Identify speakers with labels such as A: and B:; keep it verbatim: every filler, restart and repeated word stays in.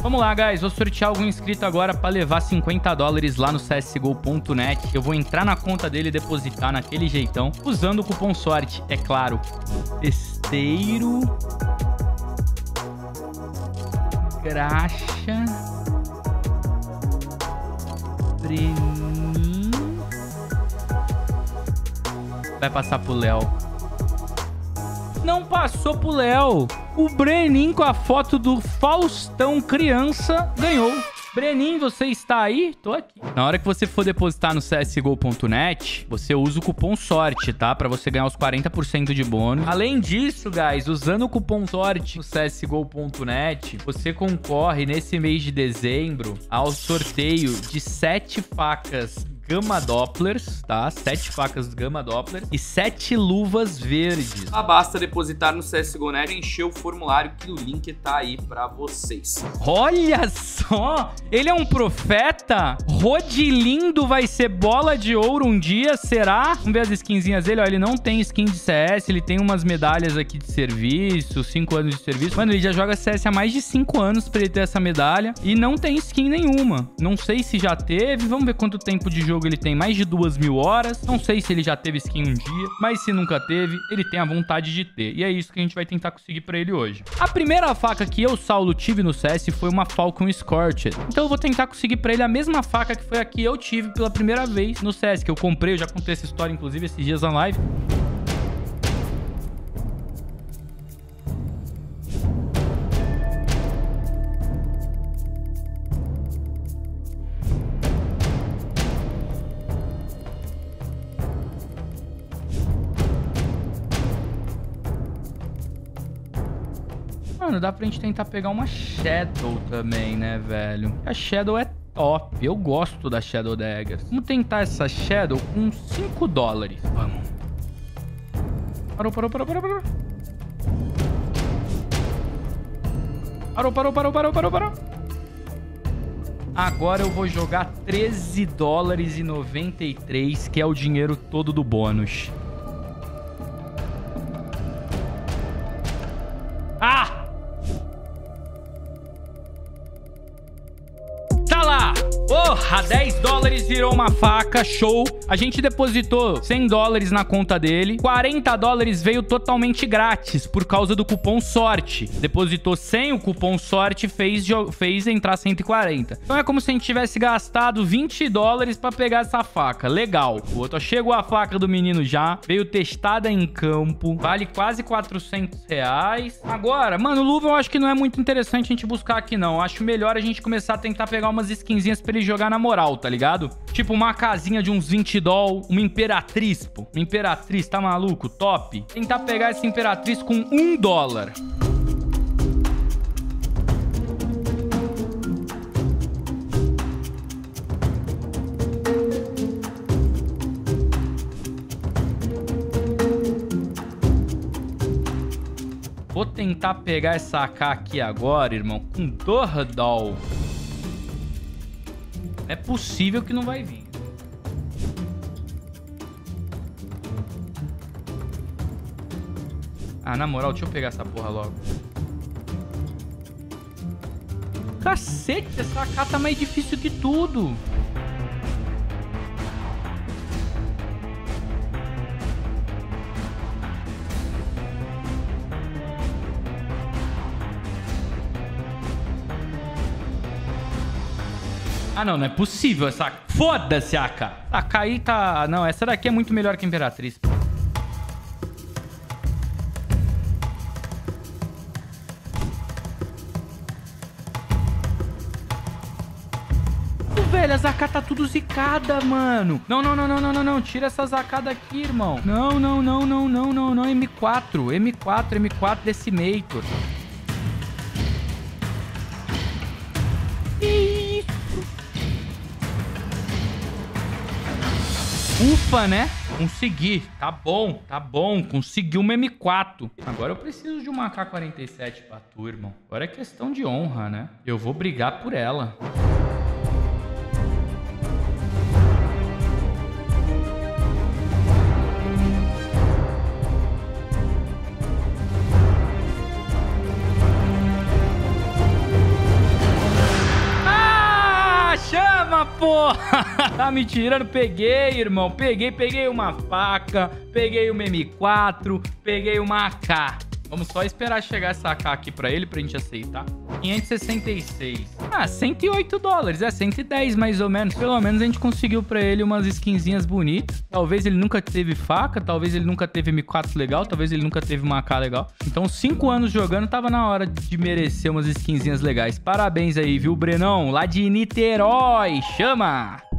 A: Vamos lá, guys. Vou sortear algum inscrito agora pra levar cinquenta dólares lá no C S G O ponto net. Eu vou entrar na conta dele e depositar naquele jeitão, usando o cupom sorte, é claro. Testeiro... Graxa... Brenin... Vai passar pro Léo. Não passou pro Léo. O Brenin com a foto do Faustão criança ganhou. Brenin, você está aí? Tô aqui. Na hora que você for depositar no C S G O ponto net, você usa o cupom sorte, tá? Pra você ganhar os quarenta por cento de bônus. Além disso, guys, usando o cupom sorte no C S G O ponto net, você concorre nesse mês de dezembro ao sorteio de sete facas Gama Dopplers, tá? Sete facas Gama Doppler e sete luvas verdes.
B: Ah, basta depositar no C S G O ponto net e encher o formulário que o link tá aí pra vocês.
A: Olha só! Ele é um profeta? Rodilindo vai ser bola de ouro um dia, será? Vamos ver as skinzinhas dele, ó. Ele não tem skin de C S, ele tem umas medalhas aqui de serviço, cinco anos de serviço. Mano, ele já joga C S há mais de cinco anos pra ele ter essa medalha e não tem skin nenhuma. Não sei se já teve, vamos ver quanto tempo de jogo ele tem, mais de duas mil horas. Não sei se ele já teve skin um dia, mas se nunca teve, ele tem a vontade de ter. E é isso que a gente vai tentar conseguir pra ele hoje. A primeira faca que eu, Saulo, tive no C S foi uma Falcon Scorched. Então eu vou tentar conseguir pra ele a mesma faca que foi a que eu tive pela primeira vez no C S, que eu comprei. Eu já contei essa história, inclusive, esses dias na live. Mano, dá pra gente tentar pegar uma Shadow também, né, velho? A Shadow é top. Eu gosto da Shadow Daggers. Vamos tentar essa Shadow com cinco dólares. Vamos. Parou, parou, parou, parou, parou. Parou, parou, parou, parou, parou, parou. Agora eu vou jogar treze dólares e noventa e três, que é o dinheiro todo do bônus. Ah! Porra, dez dólares virou uma faca, show. A gente depositou cem dólares na conta dele. quarenta dólares veio totalmente grátis por causa do cupom sorte. Depositou cem, o cupom sorte fez, fez entrar cento e quarenta. Então é como se a gente tivesse gastado vinte dólares pra pegar essa faca. Legal. O outro, chegou a faca do menino já. Veio testada em campo. Vale quase quatrocentos reais. Agora, mano, luva eu acho que não é muito interessante a gente buscar aqui, não. Eu acho melhor a gente começar a tentar pegar umas skinzinhas pra ele jogar na moral, tá ligado? Tipo uma casinha de uns vinte doll, uma imperatriz, pô. Uma imperatriz, tá maluco? Top. Tentar pegar essa imperatriz com um dólar. Vou tentar pegar essa A K aqui agora, irmão, com dois doll. É possível que não vai vir. Ah, na moral, deixa eu pegar essa porra logo. Cacete, essa A K tá mais difícil que tudo. Ah, não, não é possível essa... Foda-se, A K. A K aí tá... Não, essa daqui é muito melhor que a Imperatriz. Velho, as A K tá tudo zicada, mano. Não, não, não, não, não, não, não. Tira essas A K daqui, irmão. Não, não, não, não, não, não, não. M quatro. M quatro, M quatro Decimator. Ufa, né? Consegui. Tá bom, tá bom. Consegui uma M quatro. Agora eu preciso de uma A K quarenta e sete pra tu, irmão. Agora é questão de honra, né? Eu vou brigar por ela. Ah, porra! Tá me tirando? Peguei, irmão. Peguei, peguei uma faca, peguei uma M quatro, peguei uma A K. Vamos só esperar chegar essa A K aqui pra ele, pra gente aceitar. quinhentos e sessenta e seis. Ah, cento e oito dólares. É, cento e dez mais ou menos. Pelo menos a gente conseguiu pra ele umas skinzinhas bonitas. Talvez ele nunca teve faca, talvez ele nunca teve M quatro legal, talvez ele nunca teve uma A K legal. Então, cinco anos jogando, tava na hora de merecer umas skinzinhas legais. Parabéns aí, viu, Brenão? Lá de Niterói. Chama!